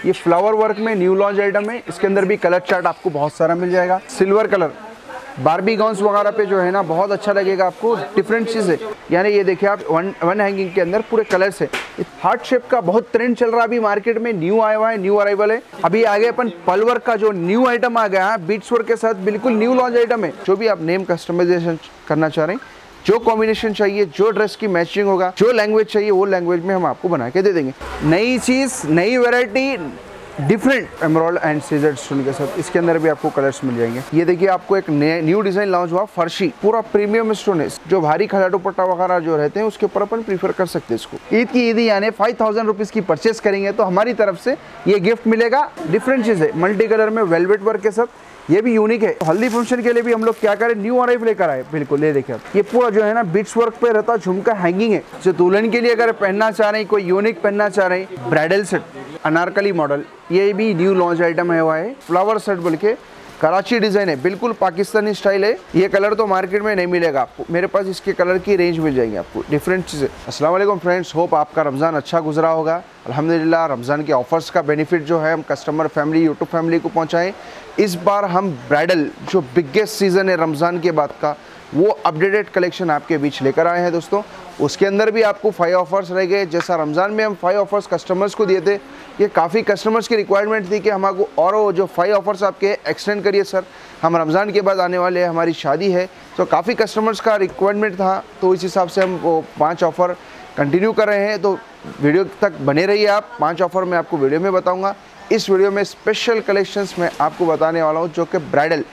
ये flower work में new launch item है। इसके अंदर भी कलर चार्ट आपको बहुत सारा मिल जाएगा। सिल्वर कलर बारबी गाउन्स वगैरह पे जो है ना बहुत अच्छा लगेगा आपको। डिफरेंट चीज़ है, यानी ये देखिए आप वन हैंगिंग के अंदर पूरे कलर्स है। हार्ट शेप का बहुत ट्रेंड चल रहा है अभी मार्केट में, न्यू आया हुआ है, न्यू अराइवल है। अभी आगे अपन पल वर्क का जो न्यू आइटम आ गया है बीट्स वर्क के साथ, बिल्कुल न्यू लॉन्च आइटम है। जो भी आप नेम कस्टमाइजेशन करना चाह रहे हैं, जो कॉम्बिनेशन चाहिए, जो ड्रेस की मैचिंग होगा, जो लैंग्वेज चाहिए वो लैंग्वेज में हम आपको बना के दे देंगे। नई चीज़, नई वैरायटी, डिफरेंट एमराल्ड एंड सीजर्ड स्टोन के साथ। इसके अंदर भी आपको कलर्स मिल जाएंगे। ये देखिए आपको एक न्यू डिजाइन लॉन्च हुआ, फर्शी पूरा प्रीमियम स्टोन है। जो भारी खड़ा दुपट्टा वगैरह जो रहते हैं उसके ऊपर अपन प्रीफर कर सकते हैं इसको। ईद की ईदी यानी 5000 रुपीज़ की परचेस करेंगे तो हमारी तरफ से ये गिफ्ट मिलेगा। डिफरेंट चीज़ है, मल्टी कलर में वेलवेट वर्क के साथ, ये भी यूनिक है। हल्दी फंक्शन के लिए भी हम लोग क्या करें, न्यू अराइव लेकर आए। बिल्कुल ये देखिए ये पूरा जो है ना बीट्स वर्क पे रहता, झुमका हैंगिंग है। जो दुल्हन के लिए अगर पहनना चाह रहे हैं, कोई यूनिक पहनना चाह रहे हैं, ब्राइडल सेट अनारकली मॉडल, ये भी न्यू लॉन्च आइटम है हुआ है। फ्लावर सेट बोल के कराची डिजाइन है, बिल्कुल पाकिस्तानी स्टाइल है। ये कलर तो मार्केट में नहीं मिलेगा आपको, मेरे पास इसके कलर की रेंज मिल जाएगी आपको। डिफरेंट चीज़ें। अस्सलाम वालेकुम फ्रेंड्स, होप आपका रमज़ान अच्छा गुजरा होगा। अल्हम्दुलिल्लाह रमज़ान के ऑफर्स का बेनिफिट जो है हम कस्टमर फैमिली, यूट्यूब फैमिली को पहुँचाएँ। इस बार हम ब्राइडल जो बिगेस्ट सीज़न है रमज़ान के बाद का, वो अपडेटेड कलेक्शन आपके बीच लेकर आए हैं दोस्तों। उसके अंदर भी आपको 5 ऑफर्स रह गए। जैसा रमज़ान में हम 5 ऑफर्स कस्टमर्स को दिए थे, ये काफ़ी कस्टमर्स की रिक्वायरमेंट थी कि हमको और वो जो 5 ऑफर्स आपके एक्सटेंड करिए सर, हम रमज़ान के बाद आने वाले हैं, हमारी शादी है। तो काफ़ी कस्टमर्स का रिक्वायरमेंट था, तो इस हिसाब से हम वो 5 ऑफ़र कंटिन्यू कर रहे हैं। तो वीडियो तक बने रहिए आप। 5 ऑफ़र मैं आपको वीडियो में बताऊँगा। इस वीडियो में स्पेशल कलेक्शंस मैं आपको बताने वाला हूँ, जो कि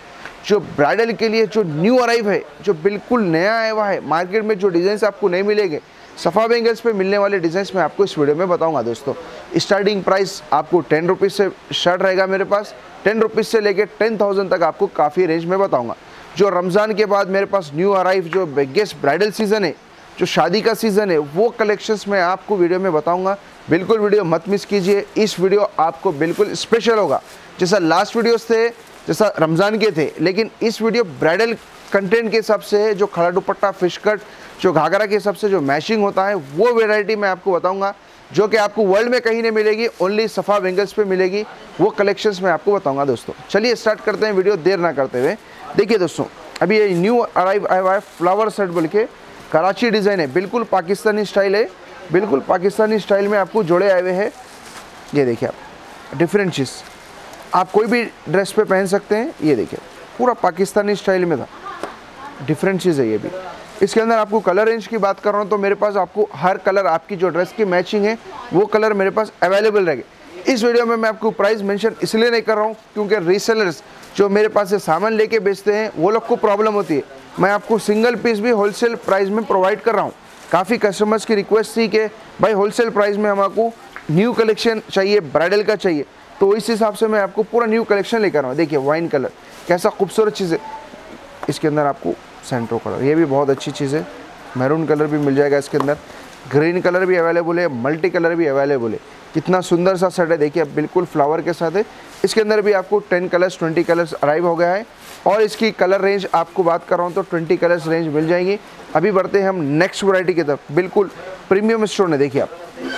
ब्राइडल के लिए जो न्यू अराइव है, जो बिल्कुल नया आया हुआ है। मार्केट में जो डिज़ाइंस आपको नहीं मिलेंगे, सफ़ा बेंगल्स पे मिलने वाले डिज़ाइंस मैं आपको इस वीडियो में बताऊंगा दोस्तों। स्टार्टिंग प्राइस आपको 10 रुपीज़ से स्टार्ट रहेगा मेरे पास। 10 रुपीज़ से लेके 10,000 तक आपको काफ़ी रेंज में बताऊंगा। जो रमज़ान के बाद मेरे पास न्यू अराइव, जो बिगेस्ट ब्राइडल सीज़न है, जो शादी का सीज़न है, वो कलेक्शंस मैं आपको वीडियो में बताऊँगा। बिल्कुल वीडियो मत मिस कीजिए। इस वीडियो आपको बिल्कुल स्पेशल होगा। जैसा लास्ट वीडियोज़ थे, जैसा रमज़ान के थे, लेकिन इस वीडियो ब्राइडल कंटेंट के हिसाब से, जो खड़ा दुपट्टा, फिश कट, जो घाघरा के हिसाब से जो मैचिंग होता है, वो वैरायटी मैं आपको बताऊंगा, जो कि आपको वर्ल्ड में कहीं नहीं मिलेगी, ओनली सफ़ा बेंगल्स पे मिलेगी। वो कलेक्शंस मैं आपको बताऊंगा दोस्तों। चलिए स्टार्ट करते हैं वीडियो देर ना करते हुए। देखिए दोस्तों, अभी ये न्यू अराइव आया हुआ है फ्लावर सेट बोल के, कराची डिज़ाइन है, बिल्कुल पाकिस्तानी स्टाइल है। बिल्कुल पाकिस्तानी स्टाइल में आपको जोड़े आए हुए हैं। ये देखिए आप, डिफरेंट चीज़ आप कोई भी ड्रेस पे पहन सकते हैं। ये देखिए पूरा पाकिस्तानी स्टाइल में था, डिफरेंट चीज़ है ये भी। इसके अंदर आपको कलर रेंज की बात कर रहा हूँ तो मेरे पास आपको हर कलर, आपकी जो ड्रेस की मैचिंग है वो कलर मेरे पास अवेलेबल रहेंगे। इस वीडियो में मैं आपको प्राइस मेंशन इसलिए नहीं कर रहा हूँ क्योंकि रीसेलर्स जो मेरे पास से सामान लेके बेचते हैं वो लोग को प्रॉब्लम होती है। मैं आपको सिंगल पीस भी होलसेल प्राइस में प्रोवाइड कर रहा हूँ। काफ़ी कस्टमर्स की रिक्वेस्ट थी कि भाई होलसेल प्राइस में हमको न्यू कलेक्शन चाहिए, ब्राइडल का चाहिए, तो इस हिसाब से मैं आपको पूरा न्यू कलेक्शन लेकर आऊँ। देखिए वाइन कलर कैसा खूबसूरत चीज़ है। इसके अंदर आपको सेंट्रो कलर, ये भी बहुत अच्छी चीज़ है। मैरून कलर भी मिल जाएगा इसके अंदर, ग्रीन कलर भी अवेलेबल है, मल्टी कलर भी अवेलेबल है। कितना सुंदर सा सेट है, देखिए बिल्कुल फ्लावर के साथ है। इसके अंदर भी आपको 10 कलर्स, 20 कलर्स अराइव हो गया है। और इसकी कलर रेंज आपको बात कर रहा हूँ तो 20 कलर्स रेंज मिल जाएंगी। अभी बढ़ते हैं हम नेक्स्ट वैरायटी की तरफ। बिल्कुल प्रीमियम स्टोन है, देखिए आप,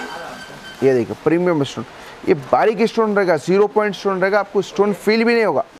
ये देखिए प्रीमियम स्टोन, ये बारीक स्टोन रहेगा, 0 पॉइंट स्टोन रहेगा, आपको स्टोन फील भी नहीं होगा।